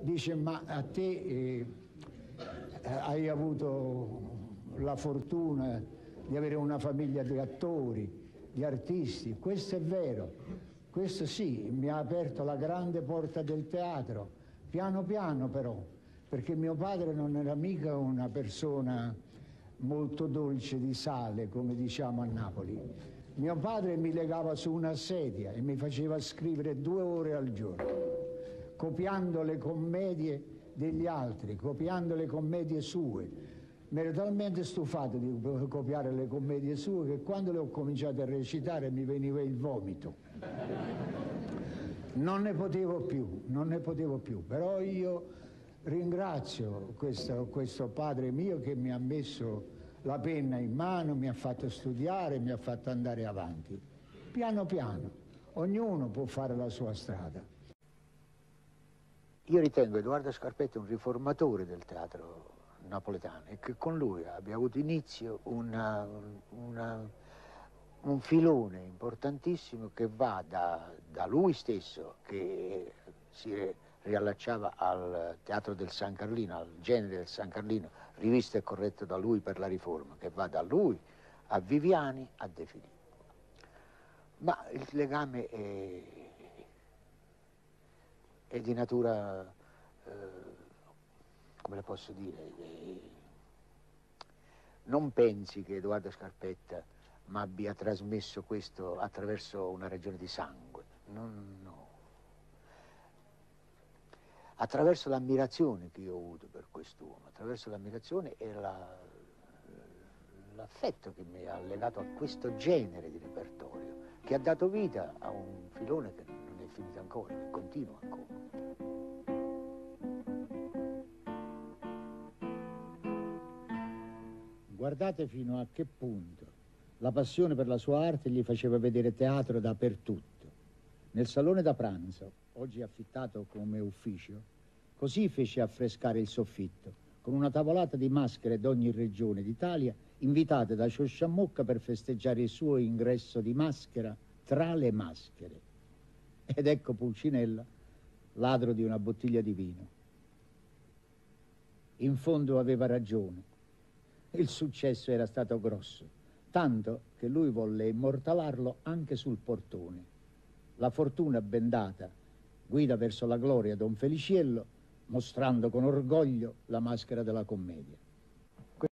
dice: ma a te hai avuto la fortuna di avere una famiglia di attori, di artisti. Questo è vero, questo sì, mi ha aperto la grande porta del teatro, piano piano però, perché mio padre non era mica una persona molto dolce di sale, come diciamo a Napoli. Mio padre mi legava su una sedia e mi faceva scrivere 2 ore al giorno, copiando le commedie degli altri, copiando le commedie sue. Mi ero talmente stufato di copiare le commedie sue che quando le ho cominciate a recitare mi veniva il vomito. Non ne potevo più, non ne potevo più. Però io ringrazio questo padre mio che mi ha messo la penna in mano, mi ha fatto studiare, mi ha fatto andare avanti. Piano piano, ognuno può fare la sua strada. Io ritengo Edoardo Scarpetta un riformatore del teatro napoletano e che con lui abbia avuto inizio un filone importantissimo che va da lui stesso, che si riallacciava al teatro del San Carlino, al genere del San Carlino, rivisto e corretto da lui per la riforma, che va da lui a Viviani a De Filippo. Ma il legame è di natura, come le posso dire, non pensi che Edoardo Scarpetta mi abbia trasmesso questo attraverso una ragione di sangue, no. Attraverso l'ammirazione che io ho avuto per quest'uomo, attraverso l'ammirazione e l'affetto che mi ha legato a questo genere di repertorio, che ha dato vita a un filone che non è finito ancora, che continua ancora. Guardate fino a che punto la passione per la sua arte gli faceva vedere teatro dappertutto. Nel salone da pranzo, oggi affittato come ufficio, così fece affrescare il soffitto, con una tavolata di maschere d'ogni regione d'Italia, invitate da Sciosciamocca per festeggiare il suo ingresso di maschera tra le maschere. Ed ecco Pulcinella, ladro di una bottiglia di vino. In fondo aveva ragione. Il successo era stato grosso, tanto che lui volle immortalarlo anche sul portone. La fortuna bendata guida verso la gloria Don Feliciello, mostrando con orgoglio la maschera della commedia.